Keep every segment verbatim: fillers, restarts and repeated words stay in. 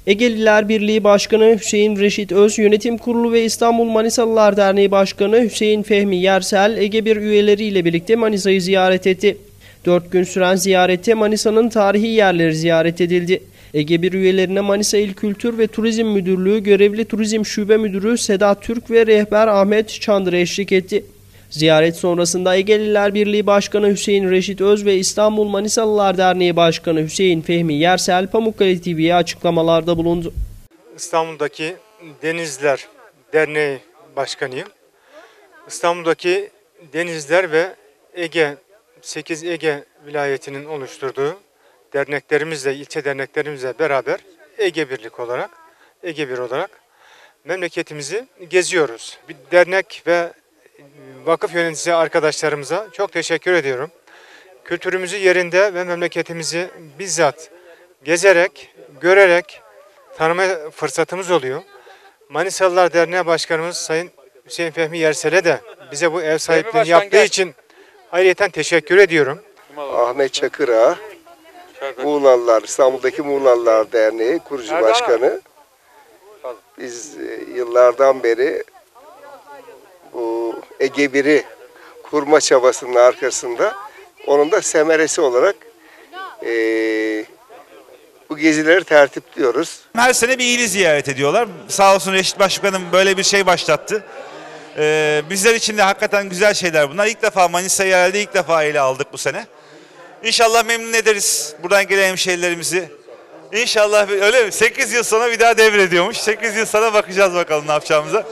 Egeliler Birliği Başkanı Hüseyin Reşit Öz, Yönetim Kurulu ve İstanbul Manisalılar Derneği Başkanı Hüseyin Fehmi Yersel, Ege bir üyeleriyle birlikte Manisa'yı ziyaret etti. Dört gün süren ziyarette Manisa'nın tarihi yerleri ziyaret edildi. Ege bir üyelerine Manisa İl Kültür ve Turizm Müdürlüğü Görevli Turizm Şube Müdürü Sedat Türk ve rehber Ahmet Çandır eşlik etti. Ziyaret sonrasında Egeliler Birliği Başkanı Hüseyin Reşit Öz ve İstanbul Manisalılar Derneği Başkanı Hüseyin Fehmi Yersel, Pamukkale T V'ye açıklamalarda bulundu. İstanbul'daki Denizler Derneği Başkanıyım. İstanbul'daki Denizler ve Ege, sekiz Ege vilayetinin oluşturduğu derneklerimizle, ilçe derneklerimizle beraber Ege Birlik olarak, Ege Bir olarak memleketimizi geziyoruz. Bir dernek ve vakıf yöneticisi arkadaşlarımıza çok teşekkür ediyorum. Kültürümüzü yerinde ve memleketimizi bizzat gezerek, görerek tanıma fırsatımız oluyor. Manisalılar Derneği Başkanımız Sayın Hüseyin Fehmi Yersel'e de bize bu ev sahipliğini yaptığı gel. için ayrıyeten teşekkür ediyorum. Ahmet Çakır'a, Muğlalılar, İstanbul'daki Muğlalılar Derneği kurucu Nerede başkanı. Abi? Biz yıllardan beri bu Ege Bir'i kurma çabasının arkasında onun da semeresi olarak e, bu gezileri tertipliyoruz. Her sene bir ili ziyaret ediyorlar. Sağ olsun Reşit Başkanım böyle bir şey başlattı. Ee, bizler için de hakikaten güzel şeyler bunlar. İlk defa Manisa'yı herhalde ilk defa ele aldık bu sene. İnşallah memnun ederiz buradan gelen hemşehrilerimizi. İnşallah öyle mi? sekiz yıl sonra bir daha devrediyormuş. sekiz yıl sonra bakacağız bakalım ne yapacağımıza.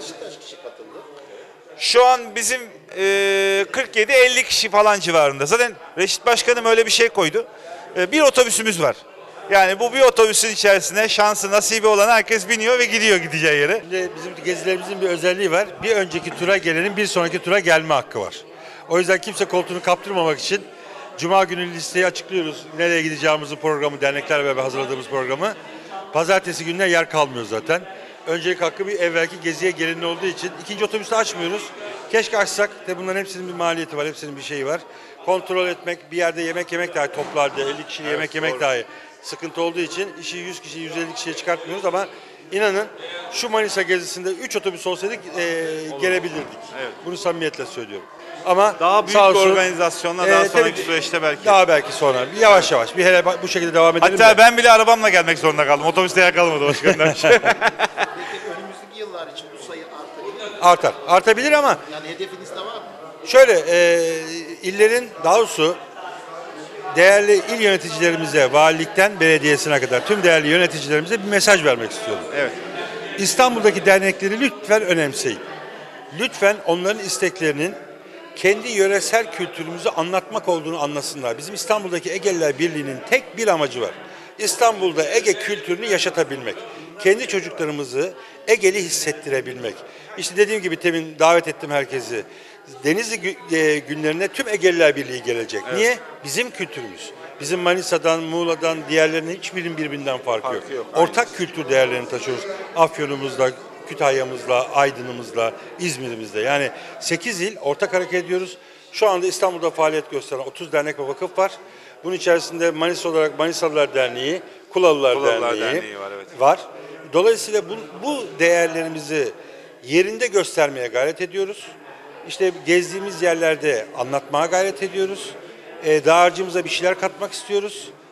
Şu an bizim e, kırk yedi elli kişi falan civarında. Zaten Reşit Başkanım öyle bir şey koydu. E, bir otobüsümüz var. Yani bu bir otobüsün içerisine şansı nasibi olan herkes biniyor ve gidiyor gideceği yere. Şimdi bizim gezilerimizin bir özelliği var. Bir önceki tura gelenin bir sonraki tura gelme hakkı var. O yüzden kimse koltuğunu kaptırmamak için Cuma günü listeyi açıklıyoruz. Nereye gideceğimizi programı, derneklerle beraber hazırladığımız programı. Pazartesi gününe yer kalmıyor zaten. Öncelik hakkı bir evvelki geziye gelinin olduğu için ikinci otobüsü açmıyoruz. Keşke açsak. De bunların hepsinin bir maliyeti var, hepsinin bir şeyi var. Kontrol etmek, bir yerde yemek yemek dahi toplarda elli kişi evet, yemek yemek doğru. dahi sıkıntı olduğu için işi yüz kişi, yüz elli kişiye çıkartmıyoruz ama inanın şu Manisa gezisinde üç otobüs olsaydık e, gelebilirdik. Evet. Bunu samimiyetle söylüyorum. Ama daha büyük olsun, bir organizasyonla daha e, sonraki süreçte belki. Daha belki sonra. Bir yavaş yavaş. Bir hele bu şekilde devam edelim. Hatta de. ben bile arabamla gelmek zorunda kaldım. Otobüste yer kalmadı başkanım. Önümüzdeki yıllar için bu sayı artabilir mi? Artar. Artabilir ama. Yani hedefiniz de var mı? Şöyle e, illerin daha doğrusu değerli il yöneticilerimize, valilikten belediyesine kadar tüm değerli yöneticilerimize bir mesaj vermek istiyorum. Evet. İstanbul'daki dernekleri lütfen önemseyin. Lütfen onların isteklerinin kendi yöresel kültürümüzü anlatmak olduğunu anlasınlar. Bizim İstanbul'daki Egeliler Birliği'nin tek bir amacı var. İstanbul'da Ege kültürünü yaşatabilmek. Kendi çocuklarımızı Egeli hissettirebilmek. İşte dediğim gibi temin davet ettim herkesi. Denizli günlerine tüm Egeliler Birliği gelecek. Evet. Niye? Bizim kültürümüz. Bizim Manisa'dan, Muğla'dan, diğerlerinin hiçbirinin birbirinden farkı, farkı yok. yok. Ortak kültür değerlerini taşıyoruz. Afyon'umuzla, Kütahya'mızla, Aydın'ımızla, İzmir'imizle. Yani sekiz il ortak hareket ediyoruz. Şu anda İstanbul'da faaliyet gösteren otuz dernek ve vakıf var. Bunun içerisinde Manisa olarak Manisalılar Derneği, Kulalılar, Kulalılar Derneği, Derneği var, evet. var. Dolayısıyla bu, bu değerlerimizi yerinde göstermeye gayret ediyoruz. İşte gezdiğimiz yerlerde anlatmaya gayret ediyoruz. E, dağarcığımıza bir şeyler katmak istiyoruz.